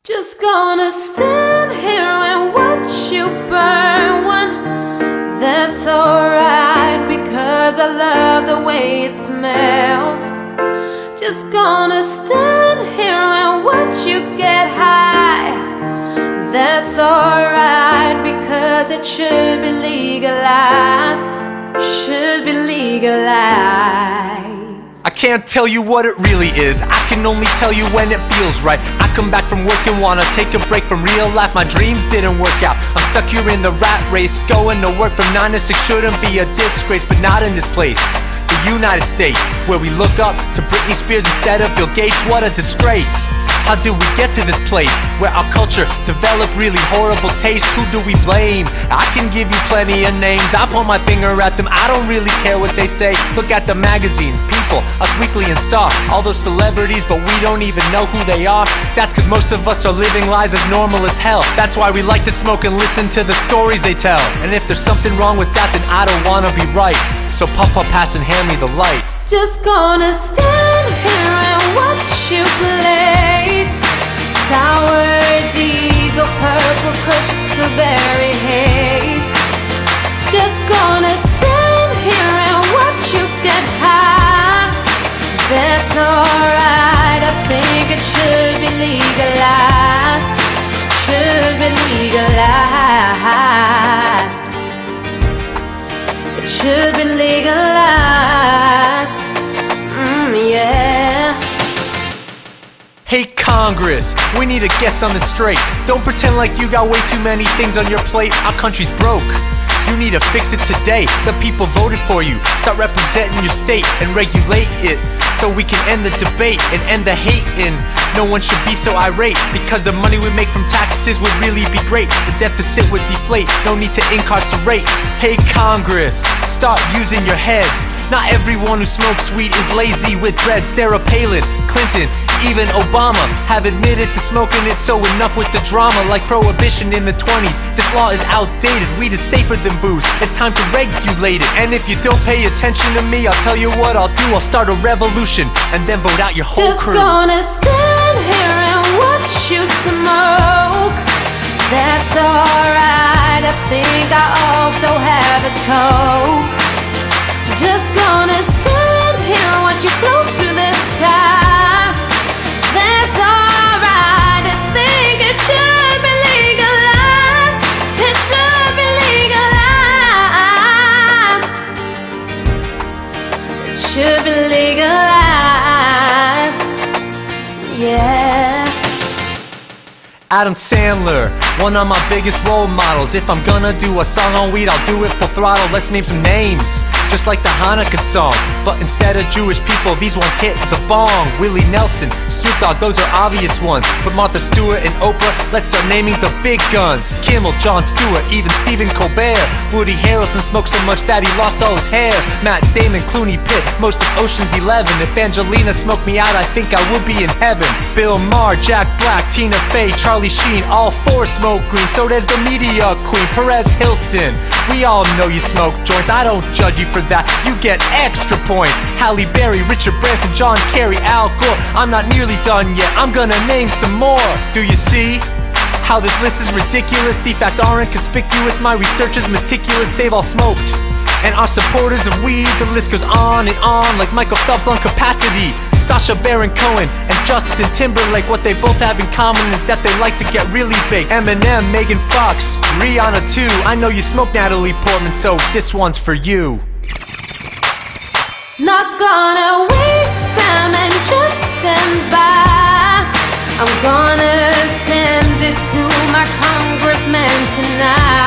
Just gonna stand here and watch you burn one. That's alright, because I love the way it smells. Just gonna stand here and watch you get high. That's alright, because it should be legalized. Should be legalized. I can't tell you what it really is, I can only tell you when it feels right. I come back from work and wanna take a break from real life. My dreams didn't work out, I'm stuck here in the rat race. Going to work from 9 to 6 shouldn't be a disgrace, but not in this place, the United States, where we look up to Britney Spears instead of Bill Gates. What a disgrace. How did we get to this place where our culture developed really horrible taste? Who do we blame? I can give you plenty of names, I point my finger at them, I don't really care what they say. Look at the magazines, People, Us Weekly and Star, all those celebrities, but we don't even know who they are. That's cause most of us are living lives as normal as hell. That's why we like to smoke and listen to the stories they tell. And if there's something wrong with that, then I don't wanna be right. So puff up, pass and hand me the light. Just gonna stand here and watch you blaze. Sour diesel, purple kush, blueberry haze. Just gonna stand here and watch you get high. That's alright, I think it should be legalized. Should be legalized. It should be legalized. Yeah. Hey Congress, we need to get something straight. Don't pretend like you got way too many things on your plate. Our country's broke. You need to fix it today. The people voted for you. Start representing your state and regulate it, so we can end the debate and end the hating. No one should be so irate, because the money we make from taxes would really be great. The deficit would deflate, no need to incarcerate. Hey Congress, start using your heads. Not everyone who smokes weed is lazy with dreads. Sarah Palin, Clinton, even Obama have admitted to smoking it, so enough with the drama. Like prohibition in the 20s, this law is outdated. Weed is safer than booze, it's time to regulate it. And if you don't pay attention to me, I'll tell you what I'll do. I'll start a revolution and then vote out your whole crew. Just gonna stand here and watch you smoke. That's alright, I think I also have a toke. Just gonna stand here and watch you float to the sky. That's alright, I think it should be legalized. It should be legalized. It should be legalized. Yeah. Adam Sandler, one of my biggest role models. If I'm gonna do a song on weed, I'll do it full throttle. Let's name some names, just like the Hanukkah song, but instead of Jewish people, these ones hit the bong. Willie Nelson, Snoop Dogg, those are obvious ones. But Martha Stewart and Oprah, let's start naming the big guns. Kimmel, Jon Stewart, even Stephen Colbert. Woody Harrelson smoked so much that he lost all his hair. Matt Damon, Clooney, Pitt, most of Ocean's 11. If Angelina smoked me out, I think I would be in heaven. Bill Maher, Jack Black, Tina Fey, Charlie Sheen, all four smoke green. So there's the media queen, Perez Hilton. We all know you smoke joints, I don't judge you for that, you get extra points. Halle Berry, Richard Branson, John Kerry, Al Gore. I'm not nearly done yet, I'm gonna name some more. Do you see how this list is ridiculous? The facts aren't conspicuous, my research is meticulous. They've all smoked and are supporters of weed. The list goes on and on, like Michael Phelps' lung capacity, Sacha Baron Cohen and Justin Timberlake. What they both have in common is that they like to get really big. Eminem, Megan Fox, Rihanna too. I know you smoke, Natalie Portman, so this one's for you. Not gonna waste time and just stand by. I'm gonna send this to my congressman tonight.